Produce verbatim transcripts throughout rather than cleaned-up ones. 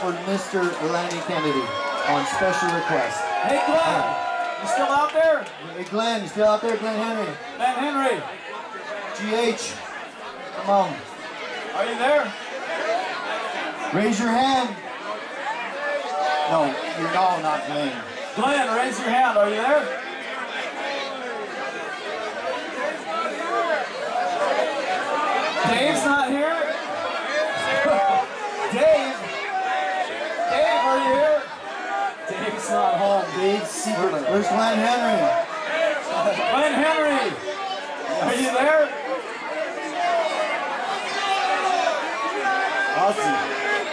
for Mister Lanny Kennedy on special request. Hey Glenn, you still out there? Hey Glenn, you still out there, Glenn Henry? Glenn Henry. G H, come on. Are you there? Raise your hand. No, you're no, not Glenn. Glenn, raise your hand. Are you there? Dave's not here? Dave? Dave, are you here? Dave's not home. Dave's secretly. Where's Glenn Henry? Glenn Henry! Are you there? Ozzy.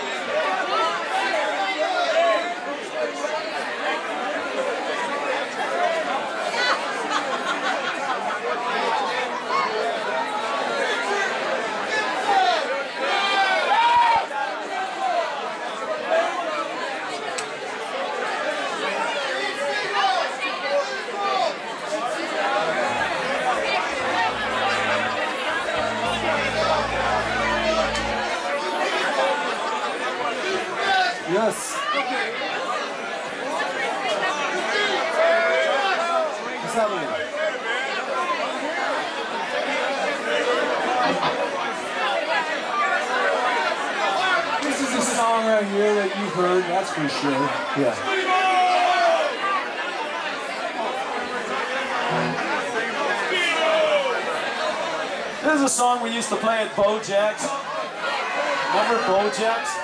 Yes. What's happening? This is a song right here that you've heard, that's for sure. Yeah. This is a song we used to play at Bojack's. Remember Bojack's?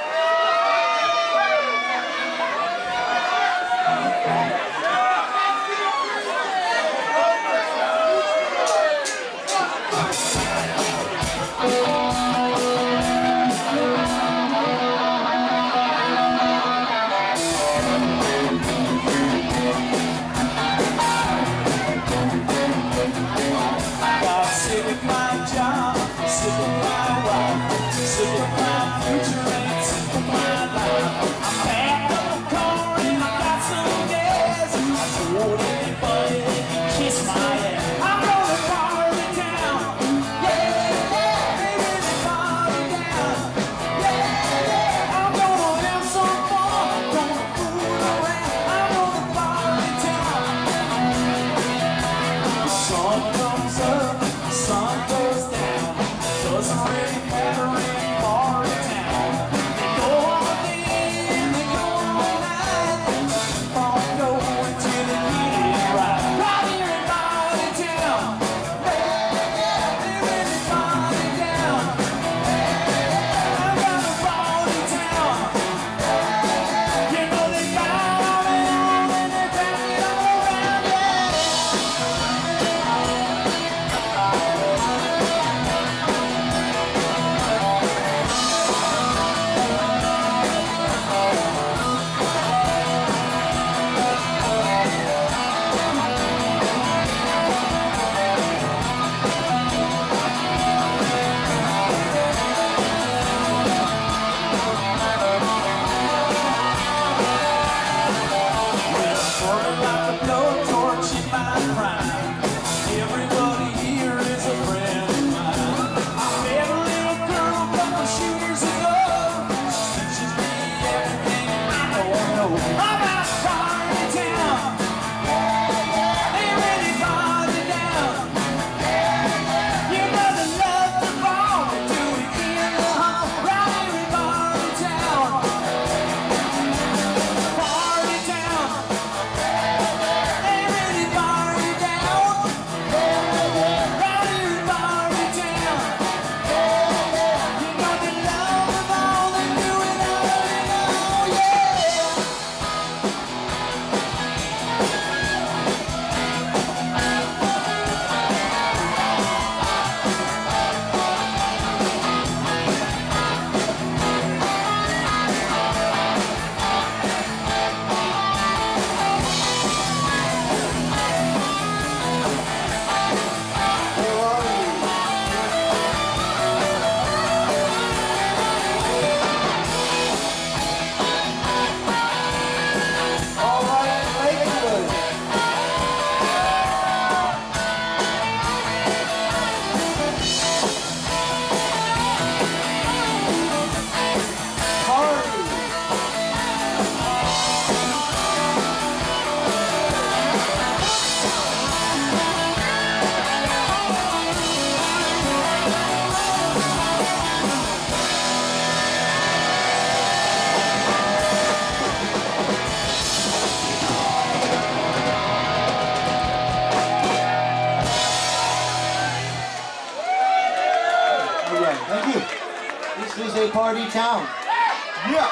minority town. Yeah.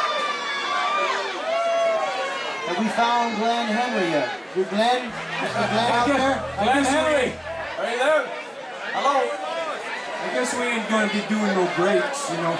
Have we found Glenn Henry yet? Is Glenn? Is the Glenn out there? Glenn Henry. Are you there? Hello. I guess we ain't gonna be doing no breaks, you know.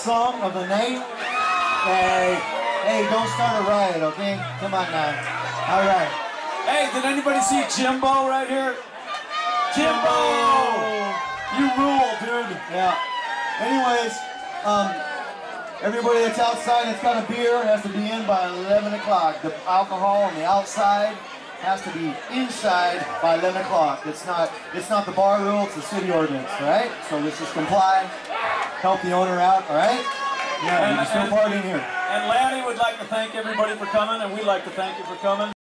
last song of the night. Hey, hey, don't start a riot, okay? Come on now. All right. Hey, did anybody see Jimbo right here? Jimbo! You rule, dude. Yeah. Anyways, um, everybody that's outside that's got a beer has to be in by eleven o'clock. The alcohol on the outside has to be inside by eleven o'clock. It's not, it's not the bar rule, it's the city ordinance, all right? So let's just comply, help the owner out, all right? Yeah, you can still party in here. And Lanny would like to thank everybody for coming, and we'd like to thank you for coming.